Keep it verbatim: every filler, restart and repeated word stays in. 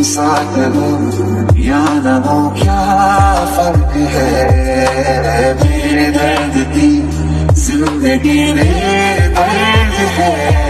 साथ हो या न हो क्या फर्क है। मेरे दर्द की जिंदगी में दर्द है।